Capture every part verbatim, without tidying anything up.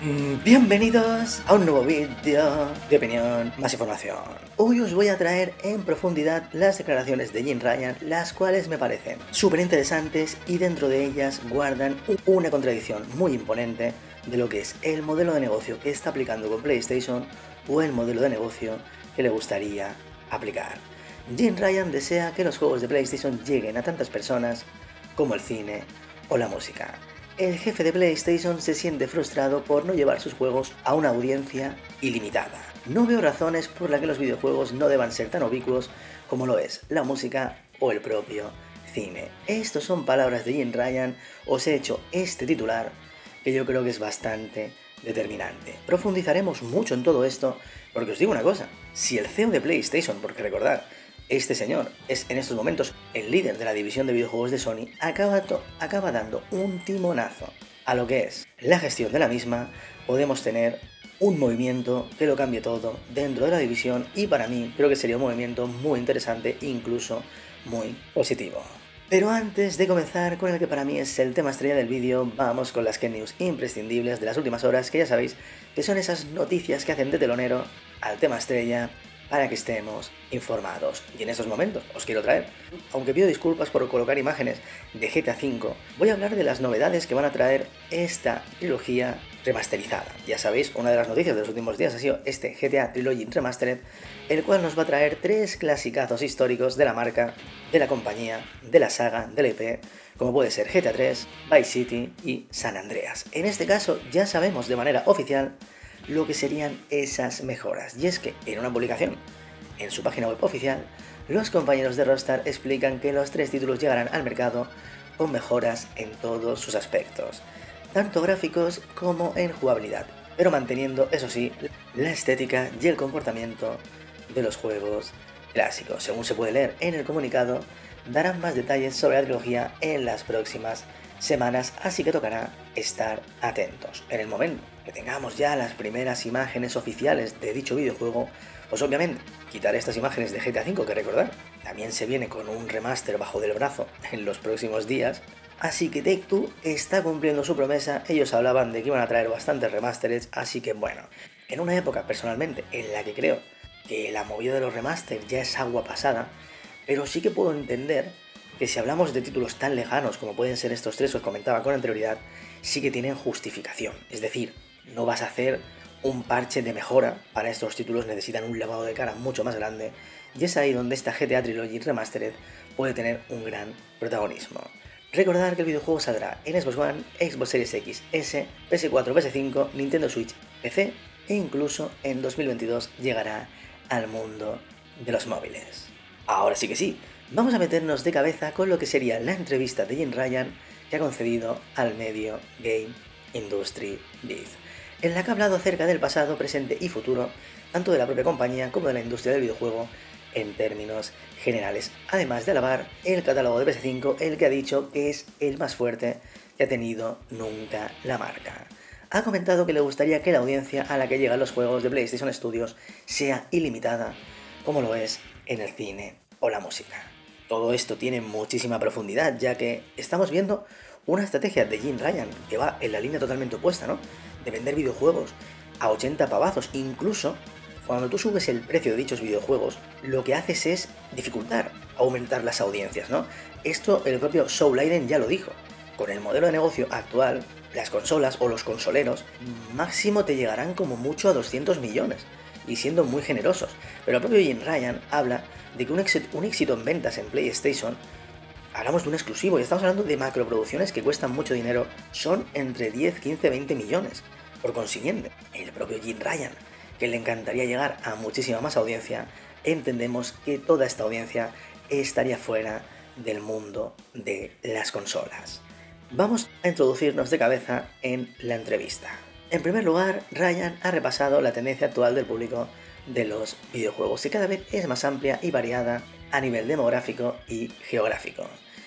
Mm, Bienvenidos a un nuevo vídeo de opinión, más información. Hoy os voy a traer en profundidad las declaraciones de Jim Ryan, las cuales me parecen súper interesantes y dentro de ellas guardan una contradicción muy imponente de lo que es el modelo de negocio que está aplicando con PlayStation o el modelo de negocio que le gustaría aplicar. Jim Ryan desea que los juegos de PlayStation lleguen a tantas personas como el cine o la música. El jefe de PlayStation se siente frustrado por no llevar sus juegos a una audiencia ilimitada. No veo razones por las que los videojuegos no deban ser tan ubicuos como lo es la música o el propio cine. Estos son palabras de Jim Ryan. Os he hecho este titular que yo creo que es bastante determinante. Profundizaremos mucho en todo esto porque os digo una cosa, si el C E O de PlayStation, porque recordad, este señor es en estos momentos el líder de la división de videojuegos de Sony, acaba, acaba dando un timonazo a lo que es la gestión de la misma, podemos tener un movimiento que lo cambie todo dentro de la división y para mí creo que sería un movimiento muy interesante, incluso muy positivo. Pero antes de comenzar con el que para mí es el tema estrella del vídeo, vamos con las Ken News imprescindibles de las últimas horas, que ya sabéis que son esas noticias que hacen de telonero al tema estrella para que estemos informados. Y en estos momentos os quiero traer, aunque pido disculpas por colocar imágenes de G T A cinco, voy a hablar de las novedades que van a traer esta trilogía remasterizada. Ya sabéis, una de las noticias de los últimos días ha sido este G T A Trilogy Remastered, el cual nos va a traer tres clasicazos históricos de la marca, de la compañía, de la saga, del I P, como puede ser G T A tres, Vice City y San Andreas. En este caso ya sabemos de manera oficial lo que serían esas mejoras, y es que en una publicación en su página web oficial, los compañeros de Rockstar explican que los tres títulos llegarán al mercado con mejoras en todos sus aspectos, tanto gráficos como en jugabilidad, pero manteniendo, eso sí, la estética y el comportamiento de los juegos clásicos. Según se puede leer en el comunicado, darán más detalles sobre la trilogía en las próximas semanas, así que tocará estar atentos. En el momento que tengamos ya las primeras imágenes oficiales de dicho videojuego, pues obviamente quitaré estas imágenes de G T A cinco, que recordar, también se viene con un remaster bajo del brazo en los próximos días, así que Take-Two está cumpliendo su promesa. Ellos hablaban de que iban a traer bastantes remasteres, así que bueno, en una época personalmente en la que creo que la movida de los remasters ya es agua pasada, pero sí que puedo entender que si hablamos de títulos tan lejanos como pueden ser estos tres que os comentaba con anterioridad, sí que tienen justificación. Es decir, no vas a hacer un parche de mejora, para estos títulos necesitan un lavado de cara mucho más grande, y es ahí donde esta G T A Trilogy Remastered puede tener un gran protagonismo. Recordad que el videojuego saldrá en Xbox One, Xbox Series X, S, P S cuatro, P S cinco, Nintendo Switch, P C e incluso en dos mil veintidós llegará al mundo de los móviles. Ahora sí que sí, vamos a meternos de cabeza con lo que sería la entrevista de Jim Ryan que ha concedido al medio Game Industry Biz, en la que ha hablado acerca del pasado, presente y futuro, tanto de la propia compañía como de la industria del videojuego en términos generales, además de alabar el catálogo de P S cinco, el que ha dicho que es el más fuerte que ha tenido nunca la marca. Ha comentado que le gustaría que la audiencia a la que llegan los juegos de PlayStation Studios sea ilimitada, como lo es en el cine o la música. Todo esto tiene muchísima profundidad, ya que estamos viendo una estrategia de Jim Ryan que va en la línea totalmente opuesta, ¿no? De vender videojuegos a ochenta pavazos. Incluso cuando tú subes el precio de dichos videojuegos, lo que haces es dificultar, aumentar las audiencias, ¿no? Esto el propio Joe Biden ya lo dijo. Con el modelo de negocio actual, las consolas o los consoleros máximo te llegarán como mucho a doscientos millones, y siendo muy generosos. Pero el propio Jim Ryan habla de que un éxito, un éxito en ventas en PlayStation, hablamos de un exclusivo y estamos hablando de macroproducciones que cuestan mucho dinero, son entre diez, quince, veinte millones. Por consiguiente, el propio Jim Ryan, que le encantaría llegar a muchísima más audiencia, entendemos que toda esta audiencia estaría fuera del mundo de las consolas. Vamos a introducirnos de cabeza en la entrevista. En primer lugar, Ryan ha repasado la tendencia actual del público de los videojuegos, que cada vez es más amplia y variada a nivel demográfico y geográfico.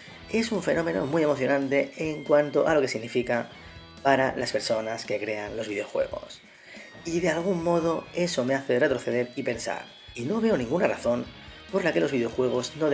Es un fenómeno muy emocionante en cuanto a lo que significa para las personas que crean los videojuegos. Y de algún modo eso me hace retroceder y pensar, y no veo ninguna razón por la que los videojuegos no deban ser tan ubicuos como la música, el cine o las series de televisión.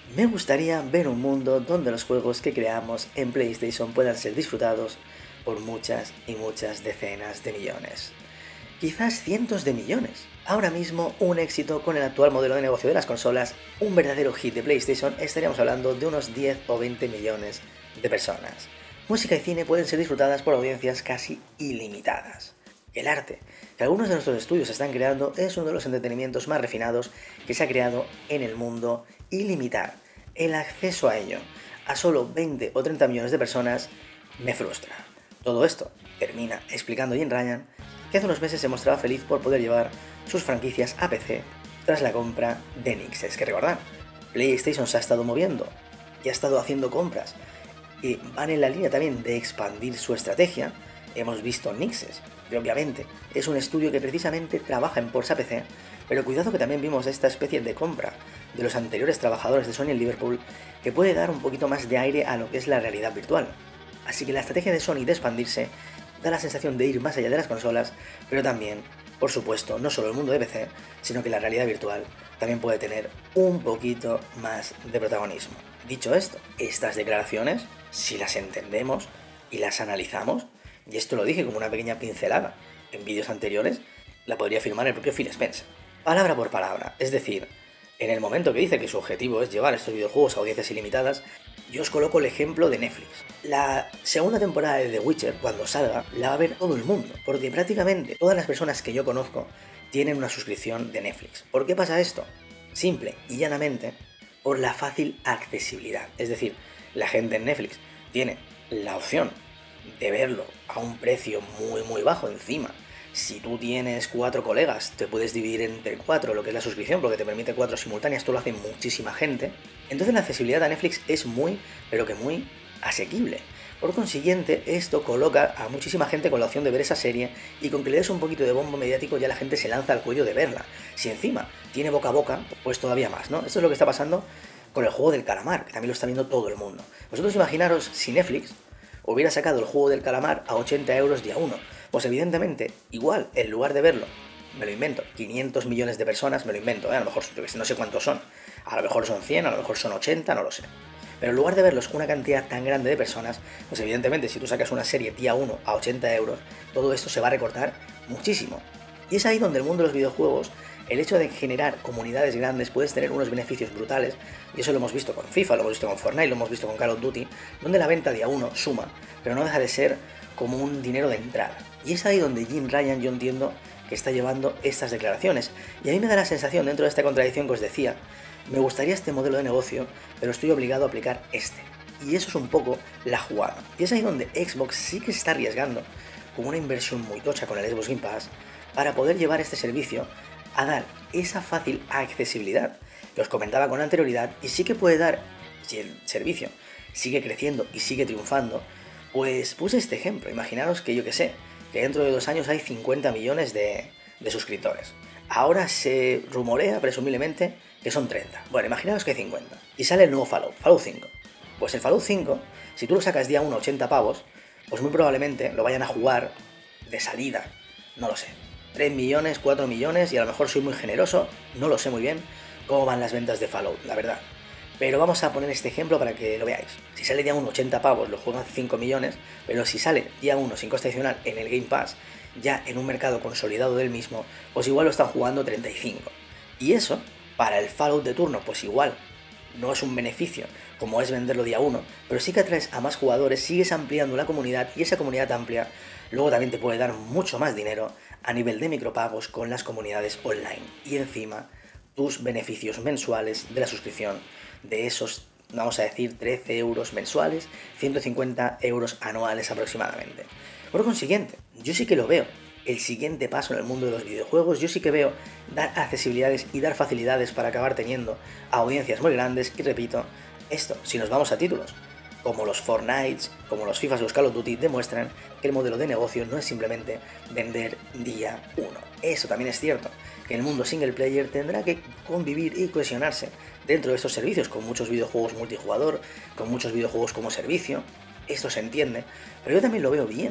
Me gustaría ver un mundo donde los juegos que creamos en PlayStation puedan ser disfrutados por muchas y muchas decenas de millones. Quizás cientos de millones. Ahora mismo, un éxito con el actual modelo de negocio de las consolas, un verdadero hit de PlayStation, estaríamos hablando de unos diez o veinte millones de personas. Música y cine pueden ser disfrutadas por audiencias casi ilimitadas. El arte que algunos de nuestros estudios están creando es uno de los entretenimientos más refinados que se ha creado en el mundo, y limitar el acceso a ello a solo veinte o treinta millones de personas me frustra. Todo esto termina explicando Jim Ryan, que hace unos meses se mostraba feliz por poder llevar sus franquicias a P C tras la compra de Nixxes. Que recordad, PlayStation se ha estado moviendo y ha estado haciendo compras y van en la línea también de expandir su estrategia. Hemos visto Nixxes, que obviamente es un estudio que precisamente trabaja en ports a P C, pero cuidado que también vimos esta especie de compra de los anteriores trabajadores de Sony en Liverpool, que puede dar un poquito más de aire a lo que es la realidad virtual. Así que la estrategia de Sony de expandirse da la sensación de ir más allá de las consolas, pero también, por supuesto, no solo el mundo de P C, sino que la realidad virtual también puede tener un poquito más de protagonismo. Dicho esto, estas declaraciones, si las entendemos y las analizamos, y esto lo dije como una pequeña pincelada en vídeos anteriores, la podría afirmar el propio Phil Spencer. Palabra por palabra, es decir, en el momento que dice que su objetivo es llevar estos videojuegos a audiencias ilimitadas, yo os coloco el ejemplo de Netflix. La segunda temporada de The Witcher, cuando salga, la va a ver todo el mundo, porque prácticamente todas las personas que yo conozco tienen una suscripción de Netflix. ¿Por qué pasa esto? Simple y llanamente por la fácil accesibilidad. Es decir, la gente en Netflix tiene la opción de verlo a un precio muy muy bajo encima. Si tú tienes cuatro colegas, te puedes dividir entre cuatro lo que es la suscripción, porque te permite cuatro simultáneas, esto lo hace muchísima gente. Entonces la accesibilidad a Netflix es muy, pero que muy asequible. Por consiguiente, esto coloca a muchísima gente con la opción de ver esa serie, y con que le des un poquito de bombo mediático ya la gente se lanza al cuello de verla. Si encima tiene boca a boca, pues todavía más, ¿no? Esto es lo que está pasando con el juego del calamar, que también lo está viendo todo el mundo. Vosotros imaginaros si Netflix hubiera sacado el juego del calamar a ochenta euros día uno. Pues evidentemente, igual, en lugar de verlo, me lo invento, quinientos millones de personas, me lo invento, ¿eh? A lo mejor, no sé cuántos son, a lo mejor son cien, a lo mejor son ochenta, no lo sé. Pero en lugar de verlos una cantidad tan grande de personas, pues evidentemente si tú sacas una serie día uno a ochenta euros, todo esto se va a recortar muchísimo. Y es ahí donde el mundo de los videojuegos, el hecho de generar comunidades grandes, puedes tener unos beneficios brutales, y eso lo hemos visto con FIFA, lo hemos visto con Fortnite, lo hemos visto con Call of Duty, donde la venta día uno suma, pero no deja de ser como un dinero de entrada. Y es ahí donde Jim Ryan, yo entiendo, que está llevando estas declaraciones. Y a mí me da la sensación, dentro de esta contradicción que os decía, me gustaría este modelo de negocio, pero estoy obligado a aplicar este. Y eso es un poco la jugada. Y es ahí donde Xbox sí que está arriesgando, con una inversión muy tocha con el Xbox Game Pass, para poder llevar este servicio a dar esa fácil accesibilidad que os comentaba con anterioridad, y sí que puede dar, si el servicio sigue creciendo y sigue triunfando, pues puse este ejemplo. Imaginaros que yo que sé, que dentro de dos años hay cincuenta millones de, de suscriptores. Ahora se rumorea, presumiblemente, que son treinta. Bueno, imaginaos que hay cincuenta. Y sale el nuevo Fallout, Fallout cinco. Pues el Fallout cinco, si tú lo sacas día uno a ochenta pavos, pues muy probablemente lo vayan a jugar de salida, no lo sé, tres millones, cuatro millones, y a lo mejor soy muy generoso, no lo sé muy bien cómo van las ventas de Fallout, la verdad. Pero vamos a poner este ejemplo para que lo veáis. Si sale día uno ochenta pavos, lo juegan cinco millones, pero si sale día uno sin coste adicional en el Game Pass, ya en un mercado consolidado del mismo, pues igual lo están jugando treinta y cinco. Y eso, para el Fallout de turno, pues igual no es un beneficio como es venderlo día uno, pero sí que atraes a más jugadores, sigues ampliando la comunidad, y esa comunidad amplia luego también te puede dar mucho más dinero a nivel de micropagos con las comunidades online. Y encima, tus beneficios mensuales de la suscripción de esos, vamos a decir, trece euros mensuales, ciento cincuenta euros anuales aproximadamente. Por consiguiente, yo sí que lo veo, el siguiente paso en el mundo de los videojuegos. Yo sí que veo dar accesibilidades y dar facilidades para acabar teniendo audiencias muy grandes. Y repito, esto, si nos vamos a títulos como los Fortnite, como los FIFA, los Call of Duty, demuestran que el modelo de negocio no es simplemente vender día uno. Eso también es cierto, que el mundo single player tendrá que convivir y cohesionarse dentro de estos servicios, con muchos videojuegos multijugador, con muchos videojuegos como servicio. Esto se entiende, pero yo también lo veo bien,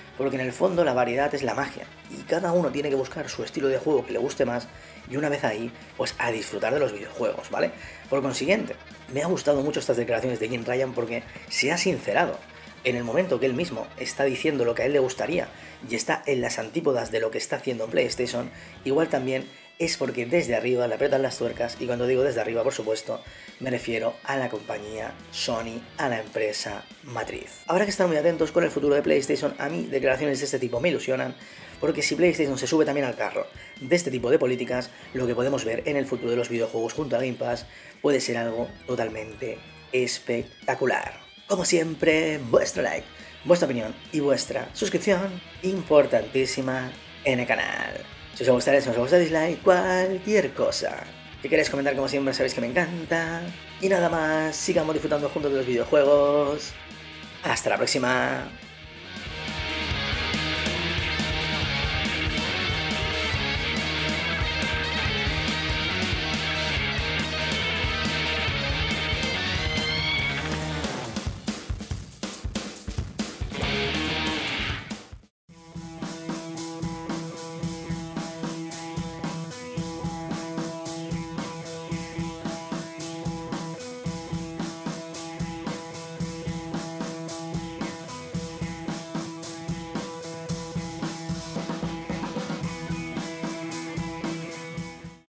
porque en el fondo la variedad es la magia, y cada uno tiene que buscar su estilo de juego que le guste más, y una vez ahí, pues a disfrutar de los videojuegos, ¿vale? Por consiguiente, me ha gustado mucho estas declaraciones de Jim Ryan porque se ha sincerado. En el momento que él mismo está diciendo lo que a él le gustaría y está en las antípodas de lo que está haciendo en PlayStation, igual también es porque desde arriba le apretan las tuercas, y cuando digo desde arriba, por supuesto, me refiero a la compañía Sony, a la empresa matriz. Habrá que estar muy atentos con el futuro de PlayStation. A mí declaraciones de este tipo me ilusionan, porque si PlayStation se sube también al carro de este tipo de políticas, lo que podemos ver en el futuro de los videojuegos junto a Game Pass puede ser algo totalmente espectacular. Como siempre, vuestro like, vuestra opinión y vuestra suscripción, importantísima en el canal. Si os ha gustado, si os gusta, dislike, cualquier cosa. Si queréis comentar, como siempre, sabéis que me encanta. Y nada más, sigamos disfrutando juntos de los videojuegos. Hasta la próxima.